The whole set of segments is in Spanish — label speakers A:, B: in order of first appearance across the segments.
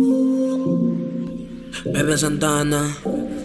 A: Bebé Santana,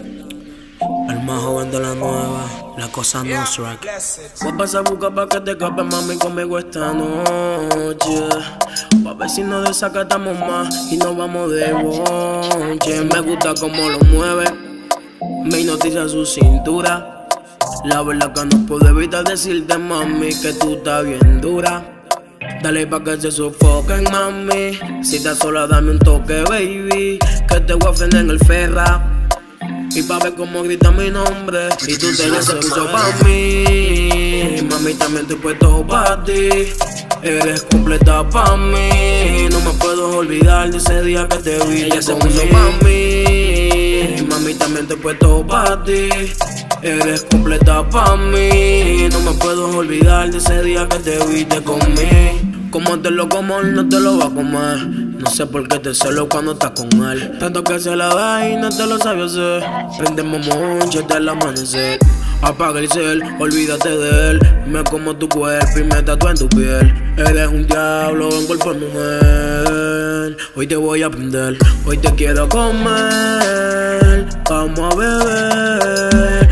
A: el más joven de la nueva, la cosa no track. Voy a pasar a buscar pa' que te escapes, mami, conmigo esta noche. Pa' ver si nos desacatamos más y nos vamos de bonche. Me gusta cómo lo mueve, me hipnotiza su cintura. La verdad que no puedo evitar decirte, mami, que tú estás bien dura. Dale pa' que se sofoquen, mami. Si estás sola, dame un toque, baby, que te voy a frenar en el ferra. Y pa' ver cómo grita mi nombre y tú te ves puso pa' mí. Mami, también estoy puesto pa' ti. Eres completa pa' mí. No me puedo olvidar de ese día que te vi. Ella se puso pa' mí. Mami, también estoy puesto pa' ti. Eres completa pa' mí. No me puedo olvidar de ese día que te vi, te comí. Como te lo como, él no te lo va a comer. No sé por qué te celo cuando estás con él. Tanto que se la da y no te lo sabe hacer. Prendemos monche hasta el amanecer. Apaga el cel, olvídate de él. Me como tu cuerpo y me tatúo en tu piel. Eres un diablo en cuerpo de mujer. Hoy te voy a aprender, hoy te quiero comer. Vamos a beber,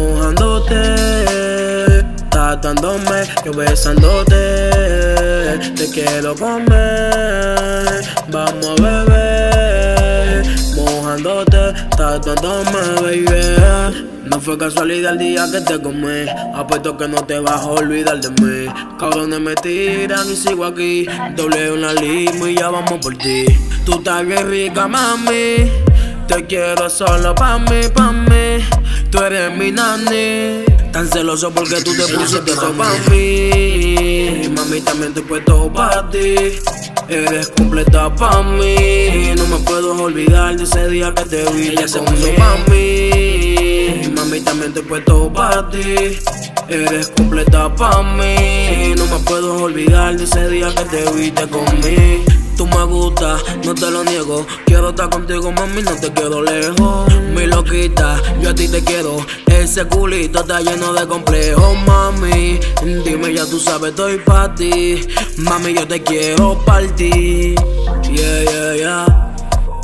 A: mojándote, tratándome, yo besándote. Te quiero comer, vamos a beber, mojándote, tratándome, baby. No fue casualidad el día que te comí. Apuesto que no te vas a olvidar de mí. Cabrones me tiran y sigo aquí. Doble una limo y ya vamos por ti. Tú estás bien rica, mami. Te quiero solo pa' mí, pa' mí. Tú eres mi nani. Tan celoso porque tú te pusiste todo pa' mí. Mami, también te he puesto pa' ti. Eres completa pa' mí. No me puedo olvidar de ese día que te vi. Ella se puso pa' mí. Mami, también te he puesto pa' ti. Eres completa pa' mí. No me puedo olvidar de ese día que te vi, te comí. Tú me gustas, no te lo niego. Quiero estar contigo, mami, no te quedo lejos. Mi loquita, yo a ti te quiero. Ese culito está lleno de complejos, mami. Dime, ya tú sabes, estoy pa' ti. Mami, yo te quiero partir. Yeah, yeah, yeah.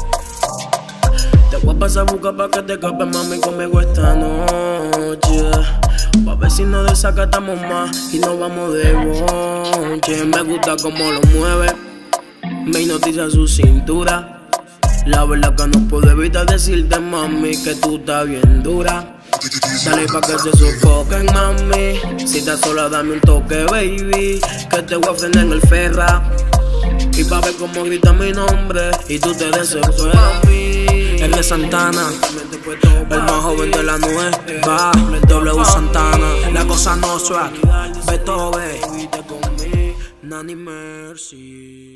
A: Te voy a pasar a buscar pa' que te escapes, mami, conmigo esta noche. Pa' ver si nos desacatamos más y nos vamos de bonche. Me gusta cómo lo mueve, me hipnotiza su cintura. La verdad que no puedo evitar decirte, mami, que tú estás bien dura. Dale pa' que se sofoquen, mami. Si estás sola, dame un toque, baby, que te voy a frenar en el ferra. Y pa' ver cómo grita mi nombre y tú te desesperas. El de Santana, el más joven de la nueva, W Santana, la cosa no track, Beethoven, Nani Mercy.